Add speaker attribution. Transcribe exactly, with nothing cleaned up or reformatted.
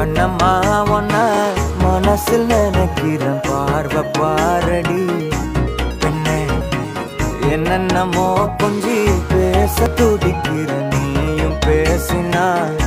Speaker 1: கண்ணம்மா ஒன்ன மனசில் நினைக்கிறேன் பார்வை பாரடி பெண்ணே என்னென்னமோ கொஞ்சி பேச துடிக்கிற நீயும் பேசினா